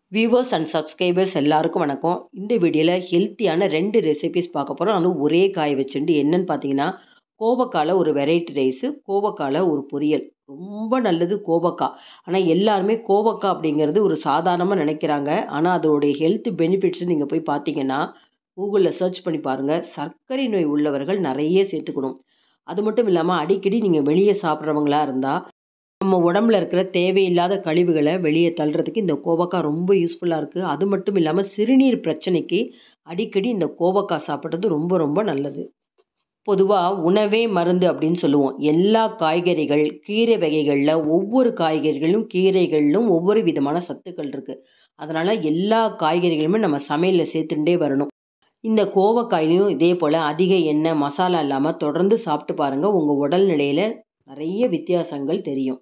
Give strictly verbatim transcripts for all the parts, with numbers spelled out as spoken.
Viewers and subscribers எல்லாருக்கும் வணக்கம். இந்த வீடியோவில் ஹெல்த்தியான ரெண்டு ரெசிபிஸ் பார்க்க போகிறோம். அதுவும் ஒரே காய் வச்சுட்டு என்னென்னு பார்த்தீங்கன்னா, கோவக்காயில் ஒரு வெரைட்டி ரைஸு, கோவக்காயில் ஒரு பொரியல். ரொம்ப நல்லது கோவக்காய். ஆனால் எல்லாருமே கோவக்காய் அப்படிங்கிறது ஒரு சாதாரணமாக நினைக்கிறாங்க. ஆனால் அதோடைய ஹெல்த் பெனிஃபிட்ஸ் நீங்கள் போய் பார்த்தீங்கன்னா கூகுளில் சர்ச் பண்ணி பாருங்கள். சர்க்கரை நோய் உள்ளவர்கள் நிறைய சேர்த்துக்கணும். அது மட்டும் இல்லாமல் அடிக்கடி நீங்கள் வெளியே சாப்பிட்றவங்களா இருந்தால் நம்ம உடம்புல இருக்கிற தேவையில்லாத கழிவுகளை வெளியே தள்ளுறதுக்கு இந்த கோவக்காய் ரொம்ப யூஸ்ஃபுல்லாக இருக்குது. அது மட்டும் இல்லாமல் சிறுநீர் பிரச்சனைக்கு அடிக்கடி இந்த கோவக்காய் சாப்பிட்றது ரொம்ப ரொம்ப நல்லது. பொதுவாக உணவே மருந்து அப்படின்னு சொல்லுவோம். எல்லா காய்கறிகள் கீரை வகைகளில் ஒவ்வொரு காய்கறிகளும் கீரைகளிலும் ஒவ்வொரு விதமான சத்துக்கள் இருக்குது. அதனால் எல்லா காய்கறிகளுமே நம்ம சமையலில் சேர்த்துட்டே வரணும். இந்த கோவக்காயிலையும் இதே போல் அதிக எண்ணெய் மசாலா இல்லாமல் தொடர்ந்து சாப்பிட்டு பாருங்கள். உங்கள் உடல்நிலையில் நிறைய வித்தியாசங்கள் தெரியும்.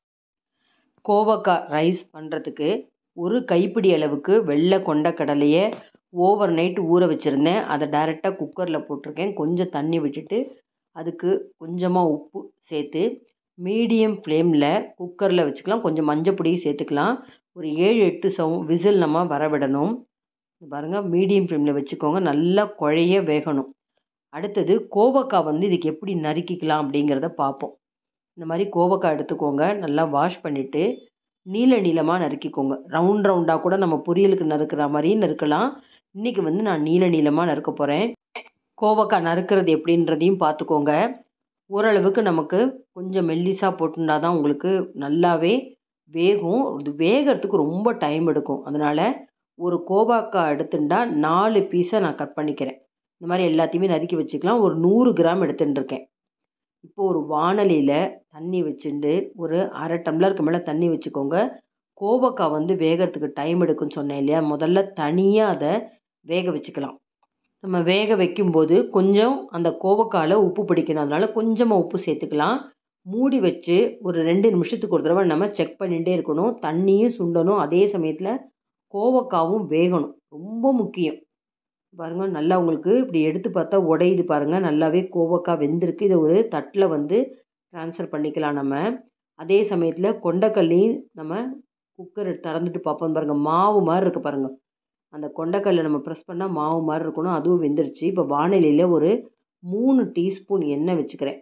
கோவக்காய் ரைஸ் பண்ணுறதுக்கு ஒரு கைப்பிடி அளவுக்கு வெள்ளை கொண்டக்கடலையை ஓவர் நைட் ஊற வச்சுருந்தேன். அதை டைரெக்டாக குக்கரில் போட்டிருக்கேன். கொஞ்சம் தண்ணி விட்டுட்டு அதுக்கு கொஞ்சமாக உப்பு சேர்த்து மீடியம் ஃப்ளேமில் குக்கரில் வச்சுக்கலாம். கொஞ்சம் மஞ்சள் பொடியும் சேர்த்துக்கலாம். ஒரு ஏழு எட்டு சவு விசில் நம்ம வர விடணும். பாருங்கள், மீடியம் ஃப்ளேமில் வச்சுக்கோங்க. நல்லா குழைய வேகணும். அடுத்தது கோவக்காய் வந்து இதுக்கு எப்படி நறுக்கிக்கலாம் அப்படிங்கிறத பார்ப்போம். இந்த மாதிரி கோவக்காய் எடுத்துக்கோங்க. நல்லா வாஷ் பண்ணிவிட்டு நீள நீளமாக நறுக்கிக்கோங்க. ரவுண்ட் ரவுண்டாக கூட நம்ம பொரியலுக்கு நறுக்கிற மாதிரியும் நறுக்கலாம். இன்றைக்கி வந்து நான் நீள நீளமாக நறுக்க போகிறேன். கோவக்காய் நறுக்கிறது எப்படின்றதையும் பார்த்துக்கோங்க. ஓரளவுக்கு நமக்கு கொஞ்சம் மெல்லிசாக போட்டுண்டா தான் உங்களுக்கு நல்லாவே வேகும். இது வேகிறதுக்கு ரொம்ப டைம் எடுக்கும். அதனால் ஒரு கோவக்காய் எடுத்துட்டா நாலு பீஸை நான் கட் பண்ணிக்கிறேன். இந்த மாதிரி எல்லாத்தையுமே நறுக்கி வச்சுக்கலாம். ஒரு நூறு கிராம் எடுத்துட்டுருக்கேன். இப்போது ஒரு வாணலியில் தண்ணி வச்சுட்டு ஒரு அரை டம்ளருக்கு மேலே தண்ணி வச்சுக்கோங்க. கோவக்காய் வந்து வேகிறதுக்கு டைம் எடுக்குன்னு சொன்னேன் இல்லையா, முதல்ல தனியாக அதை வேக வச்சுக்கலாம். நம்ம வேக வைக்கும்போது கொஞ்சம் அந்த கோவக்காயில் உப்பு பிடிக்கணும். அதனால் கொஞ்சமாக உப்பு சேர்த்துக்கலாம். மூடி வச்சு ஒரு ரெண்டு நிமிஷத்துக்கு ஒரு தடவை நம்ம செக் பண்ணிகிட்டே இருக்கணும். தண்ணியும் சுண்டணும், அதே சமயத்தில் கோவக்காவும் வேகணும். ரொம்ப முக்கியம். பாருங்கள், நல்லா உங்களுக்கு இப்படி எடுத்து பார்த்தா உடையுது பாருங்கள். நல்லாவே கோவக்காய் வெந்திருக்கு. இதை ஒரு தட்டில் வந்து ட்ரான்ஸ்ஃபர் பண்ணிக்கலாம் நம்ம. அதே சமயத்தில் கொண்டைக்கல்லையும் நம்ம குக்கர் திறந்துட்டு பார்ப்போம். பாருங்கள், மாவு மாதிரி இருக்குது பாருங்கள். அந்த கொண்டைக்கல்லை நம்ம ப்ரெஸ் பண்ணால் மாவு மாதிரி இருக்கணும். அதுவும் வெந்துருச்சு. இப்போ வானிலையில் ஒரு மூணு டீஸ்பூன் எண்ணெய் வச்சுக்கிறேன்.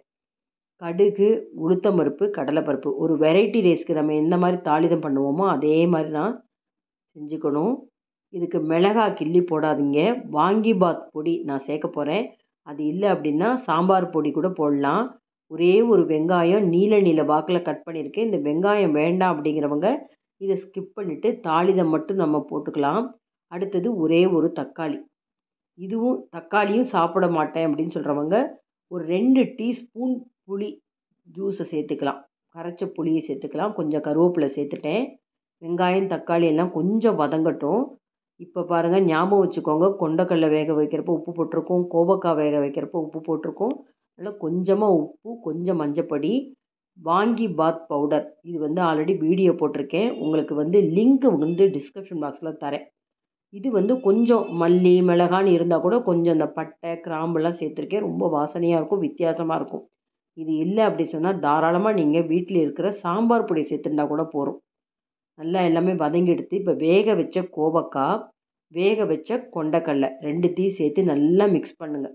கடுகு, உளுத்தம்பருப்பு, கடலைப்பருப்பு. ஒரு வெரைட்டி ரைஸ்க்கு நம்ம எந்த மாதிரி தாளிதம் பண்ணுவோமோ அதே மாதிரி நான் செஞ்சுக்கணும். இதுக்கு மிளகாய் கிள்ளி போடாதீங்க. வாங்கிபாத் பொடி நான் சேர்க்க போகிறேன். அது இல்லை அப்படின்னா சாம்பார் பொடி கூட போடலாம். ஒரே ஒரு வெங்காயம் நீல நீல வாக்கில் கட் பண்ணியிருக்கேன். இந்த வெங்காயம் வேண்டாம் அப்படிங்கிறவங்க இதை ஸ்கிப் பண்ணிவிட்டு தாளிதம் மட்டும் நம்ம போட்டுக்கலாம். அடுத்தது ஒரே ஒரு தக்காளி. இதுவும் தக்காளியும் சாப்பிட மாட்டேன் அப்படின்னு சொல்கிறவங்க ஒரு ரெண்டு டீஸ்பூன் புளி ஜூஸை சேர்த்துக்கலாம். கரைச்ச புளியை சேர்த்துக்கலாம். கொஞ்சம் கருவேப்பிலை சேர்த்துட்டேன். வெங்காயம் தக்காளி எல்லாம் கொஞ்சம் வதங்கட்டும். இப்போ பாருங்கள், ஞாபகம் வச்சுக்கோங்க, கொண்டைக்கடலை வேக வைக்கிறப்போ உப்பு போட்டிருக்கோம், கோவக்காய் வேக வைக்கிறப்போ உப்பு போட்டிருக்கோம். அதில் கொஞ்சமாக உப்பு, கொஞ்சம் மஞ்சப்பொடி, வாங்கிபாத் பவுடர். இது வந்து ஆல்ரெடி வீடியோ போட்டிருக்கேன். உங்களுக்கு வந்து லிங்க் வந்து டிஸ்கிரிப்ஷன் பாக்ஸில் தரேன். இது வந்து கொஞ்சம் மல்லி மிளகான்னு இருந்தால் கூட கொஞ்சம் இந்த பட்டை கிராம்புலாம் சேர்த்துருக்கேன். ரொம்ப வாசனையாக இருக்கும், வித்தியாசமாக இருக்கும். இது இல்லை அப்படி சொன்னால் தாராளமாக நீங்கள் வீட்டில் இருக்கிற சாம்பார் பொடி சேர்த்துட்டா கூட போதும். நல்லா எல்லாமே வதங்கி எடுத்து இப்போ வேக வச்ச கோவக்காய், வேக வச்ச கொண்டைக்கடலை ரெண்டுத்தையும் சேர்த்து நல்லா மிக்ஸ் பண்ணுங்கள்.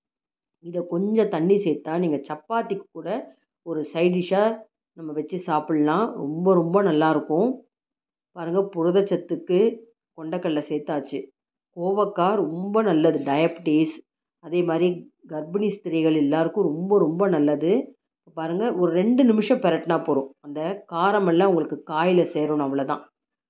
இதை கொஞ்சம் தண்ணி சேர்த்தா நீங்கள் சப்பாத்திக்கு கூட ஒரு சைட் டிஷ்ஷாக நம்ம வச்சு சாப்பிட்லாம். ரொம்ப ரொம்ப நல்லாயிருக்கும். பாருங்கள், புரதச்சத்துக்கு கொண்டைக்கடலை சேர்த்தாச்சு. கோவக்காய் ரொம்ப நல்லது, டயபிட்டிஸ், அதே மாதிரி கர்ப்பிணி ஸ்திரீகள் எல்லாருக்கும் ரொம்ப ரொம்ப நல்லது. பாருங்கள், ஒரு ரெண்டு நிமிஷம் பெரட்டினா போதும். அந்த காரமெல்லாம் உங்களுக்கு காயில் சேரணும், அவ்வளோதான்.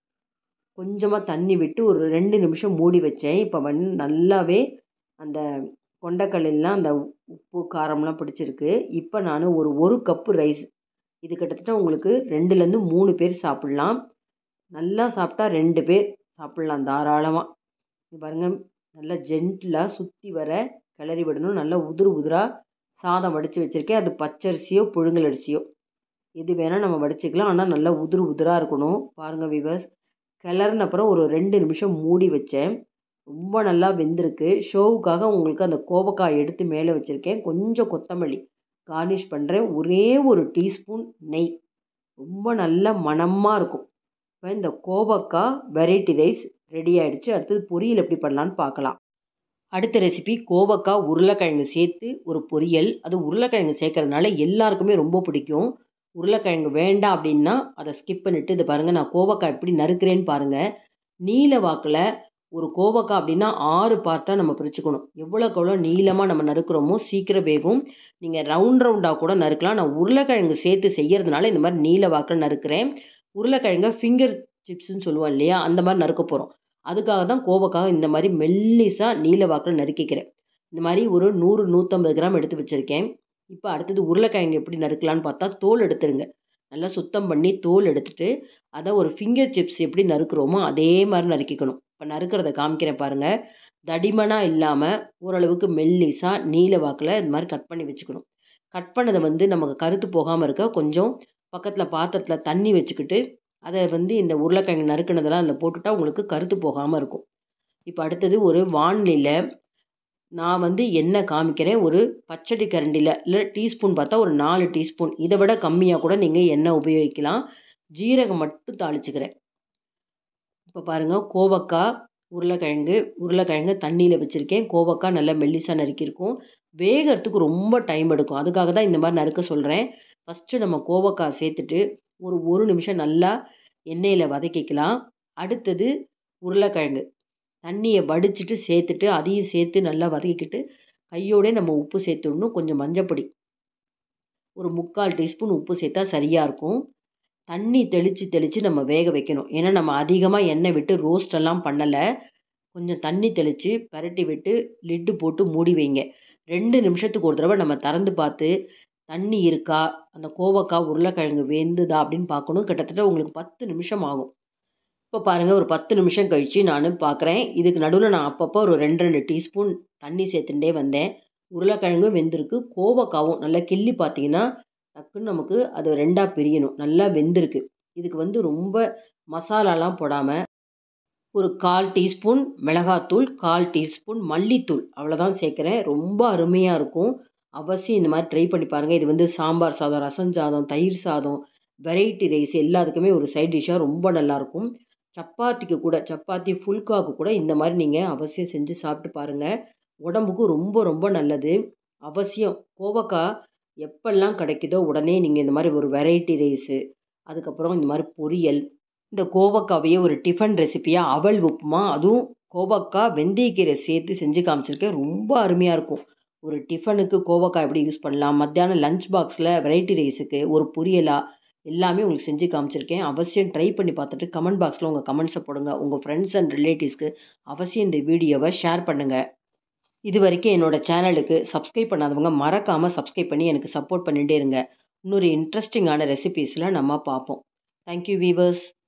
கொஞ்சமாக தண்ணி விட்டு ஒரு ரெண்டு நிமிஷம் மூடி வச்சேன். இப்போ வந்து நல்லாவே அந்த கொண்டைக்கடலைலாம் அந்த உப்பு காரம்லாம் பிடிச்சிருக்கு. இப்போ நான் ஒரு ஒரு கப்பு ரைஸ், இது கிட்டத்தட்ட உங்களுக்கு ரெண்டுலேருந்து மூணு பேர் சாப்பிட்லாம். நல்லா சாப்பிட்டா ரெண்டு பேர் சாப்பிட்லாம் தாராளமாக. பாருங்கள், நல்லா ஜென்டிலாக சுற்றி வர கிளறி விடணும். நல்லா உதிர் உதிராக சாதம் வடித்து வச்சுருக்கேன். அது பச்சரிசியோ புழுங்கல் அரிசியோ எது வேணால் நம்ம வடிச்சிக்கலாம். ஆனால் நல்லா உதிர் உதிராக இருக்கணும். பாருங்கள் விவர்ஸ், கிளறின அப்புறம் ஒரு ரெண்டு நிமிஷம் மூடி வச்சேன். ரொம்ப நல்லா வெந்திருக்கு. ஷோவுக்காக உங்களுக்கு அந்த கோவக்காய் எடுத்து மேலே வச்சுருக்கேன். கொஞ்சம் கொத்தமல்லி கார்னிஷ் பண்ணுறேன். ஒரே ஒரு டீஸ்பூன் நெய். ரொம்ப நல்ல மணமாக இருக்கும். இப்போ இந்த கோவக்காய் வெரைட்டி ரைஸ் ரெடி ஆகிடுச்சு. அடுத்தது பொரியல் எப்படி பண்ணலான்னு பார்க்கலாம். அடுத்த ரெசிபி கோவக்காய் உருளைக்கிழங்கு சேர்த்து ஒரு பொரியல். அது உருளைக்கிழங்கு சேர்க்கறதுனால எல்லாருக்குமே ரொம்ப பிடிக்கும். உருளைக்கிழங்கு வேண்டாம் அப்படின்னா அதை ஸ்கிப் பண்ணிவிட்டு இதை பாருங்கள், நான் கோவக்காய் எப்படி நறுக்கிறேன்னு பாருங்கள். நீல வாக்கில் ஒரு கோவக்காய் அப்படின்னா ஆறு பார்ட்டாக நம்ம பிரிச்சுக்கணும். எவ்வளோக்கு எவ்வளோ நீளமாக நம்ம நறுக்கிறோமோ சீக்கிரம் வேகும். நீங்கள் ரவுண்ட் ரவுண்டாக கூட நறுக்கலாம். நான் உருளைக்கிழங்கு சேர்த்து செய்கிறதுனால இந்த மாதிரி நீல வாக்கில் நறுக்கிறேன். உருளைக்கிழங்கை ஃபிங்கர் சிப்ஸ்ன்னு சொல்லுவோம் இல்லையா, அந்த மாதிரி நறுக்க போகிறோம். அதுக்காக தான் கோவக்காய் இந்த மாதிரி மெல்லிசாக நீல வாக்கில் நறுக்கிக்கிறேன். இந்த மாதிரி ஒரு நூறு நூற்றம்பது கிராம் எடுத்து வச்சுருக்கேன். இப்போ அடுத்தது உருளைக்கிழங்கு எப்படி நறுக்கலான்னு பார்த்தா, தோல் எடுத்துருங்க. நல்லா சுத்தம் பண்ணி தோல் எடுத்துட்டு அதை ஒரு ஃபிங்கர் சிப்ஸ் எப்படி நறுக்கிறோமோ அதே மாதிரி நறுக்கிக்கணும். இப்போ நறுக்கிறத காமிக்கிறேன் பாருங்கள். தடிமனாக இல்லாமல் ஓரளவுக்கு மெல்லிசாக நீல வாக்கில் இந்த மாதிரி கட் பண்ணி வச்சுக்கணும். கட் பண்ணதை வந்து நமக்கு கருத்து போகாமல் இருக்க கொஞ்சம் பக்கத்தில் பாத்திரத்தில் தண்ணி வச்சுக்கிட்டு அதை வந்து இந்த உருளைக்கிழங்கு நறுக்கினதெல்லாம் அதில் போட்டுட்டா உங்களுக்கு கருத்து போகாமல் இருக்கும். இப்போ அடுத்தது ஒரு வாணலியில் நான் வந்து எண்ணெய் காமிக்கிறேன். ஒரு பச்சடி கரண்டியில் இல்லை டீஸ்பூன் பார்த்தா ஒரு நாலு டீஸ்பூன், இதை விட கம்மியாக கூட நீங்கள் எண்ணெய் உபயோகிக்கலாம். ஜீரகம் மட்டும் தாளிச்சுக்கிறேன். இப்போ பாருங்கள், கோவக்காய் உருளைக்கிழங்கு உருளைக்கிழங்கு தண்ணியில் வச்சுருக்கேன். கோவக்காய் நல்லா மெல்லிசாக நறுக்கியிருக்கும். வேகிறதுக்கு ரொம்ப டைம் எடுக்கும். அதுக்காக தான் இந்த மாதிரி நறுக்க சொல்கிறேன். ஃபஸ்ட்டு நம்ம கோவக்காய் சேர்த்துட்டு ஒரு ஒரு நிமிஷம் நல்லா எண்ணெயில் வதக்கிக்கலாம். அடுத்தது உருளைக்கிழங்கு தண்ணியை வடிச்சிட்டு சேர்த்துட்டு அதையும் சேர்த்து நல்லா வதக்கிக்கிட்டு கையோடே நம்ம உப்பு சேர்த்துடணும். கொஞ்சம் மஞ்சப்பொடி ஒரு முக்கால் டீஸ்பூன் உப்பு சேர்த்தா சரியாக இருக்கும். தண்ணி தெளித்து தெளித்து நம்ம வேக வைக்கணும். ஏன்னா நம்ம அதிகமாக எண்ணெய் விட்டு ரோஸ்டெல்லாம் பண்ணலை. கொஞ்சம் தண்ணி தெளித்து பரட்டி விட்டு லிட்டு போட்டு மூடி வைங்க. ரெண்டு நிமிஷத்துக்கு ஒரு தடவை நம்ம திறந்து பார்த்து தண்ணி இருக்கா, அந்த கோவக்காய் உருளைக்கிழங்கு வெந்துதா அப்படின்னு பார்க்கணும். கிட்டத்தட்ட உங்களுக்கு பத்து நிமிஷம் ஆகும். இப்போ பாருங்கள், ஒரு பத்து நிமிஷம் கழித்து நான் பார்க்குறேன். இதுக்கு நடுவில் நான் அப்பப்போ ஒரு ரெண்டு ரெண்டு டீஸ்பூன் தண்ணி சேர்த்துட்டே வந்தேன். உருளைக்கிழங்கும் வெந்திருக்கு. கோவக்காவும் நல்லா கிள்ளி பார்த்தீங்கன்னா டக்குன்னு நமக்கு அது ரெண்டாக பிரியணும். நல்லா வெந்திருக்கு. இதுக்கு வந்து ரொம்ப மசாலாலாம் போடாமல் ஒரு கால் டீஸ்பூன் மிளகாத்தூள், கால் டீஸ்பூன் மல்லித்தூள் அவ்வளோதான் சேர்க்குறேன். ரொம்ப அருமையாக இருக்கும். அவசியம் இந்த மாதிரி ட்ரை பண்ணி பாருங்கள். இது வந்து சாம்பார் சாதம், ரசம் சாதம், தயிர் சாதம், வெரைட்டி ரைஸ் எல்லாத்துக்குமே ஒரு சைட் டிஷ்ஷாக ரொம்ப நல்லாயிருக்கும். சப்பாத்திக்கு கூட, சப்பாத்தி ஃபுல்காவுக்கு கூட இந்த மாதிரி நீங்கள் அவசியம் செஞ்சு சாப்பிட்டு பாருங்கள். உடம்புக்கும் ரொம்ப ரொம்ப நல்லது. அவசியம் கோவக்காய் எப்பெல்லாம் கிடைக்குதோ உடனே நீங்கள் இந்த மாதிரி ஒரு வெரைட்டி ரைஸு, அதுக்கப்புறம் இந்த மாதிரி பொரியல், இந்த கோவக்காவையே ஒரு டிஃபன் ரெசிப்பியாக அவல் உப்புமா, அதுவும் கோவக்காய் வெந்தயக்கீரை சேர்த்து செஞ்சு காமிச்சிருக்கேன். ரொம்ப அருமையாக இருக்கும். ஒரு டிஃபனுக்கு கோவக்காய் எப்படி யூஸ் பண்ணலாம், மத்தியானம் லஞ்ச் பாக்ஸில் வெரைட்டி ரைஸுக்கு ஒரு பொரியலாக எல்லாமே உங்களுக்கு செஞ்சு காமிச்சிருக்கேன். அவசியம் ட்ரை பண்ணி பார்த்துட்டு கமெண்ட் பாக்ஸில் உங்கள் கமெண்ட்ஸை போடுங்க. உங்கள் ஃப்ரெண்ட்ஸ் அண்ட் ரிலேட்டிவ்ஸ்க்கு அவசியம் இந்த வீடியோவை ஷேர் பண்ணுங்கள். இது வரைக்கும் என்னோடய சேனலுக்கு சப்ஸ்கிரைப் பண்ணாதவங்க மறக்காமல் சப்ஸ்கிரைப் பண்ணி எனக்கு சப்போர்ட் பண்ணிகிட்டே இருங்க. இன்னொரு இன்ட்ரெஸ்டிங்கான ரெசிபீஸில் நம்ம பார்ப்போம். Thank you viewers.